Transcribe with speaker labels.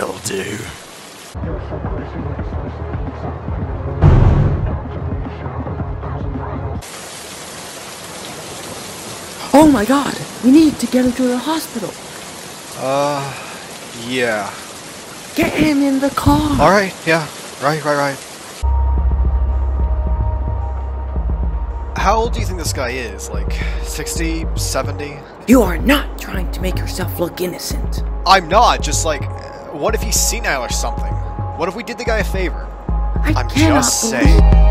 Speaker 1: will do.
Speaker 2: Oh my god, we need to get him to the hospital.
Speaker 3: Yeah.
Speaker 2: Get him in the car.
Speaker 3: Alright, yeah. Right. How old do you think this guy is? Like, 60, 70?
Speaker 2: You are not trying to make yourself look innocent.
Speaker 3: I'm not, just like, what if he's senile or something? What if we did the guy a favor? I'm just saying.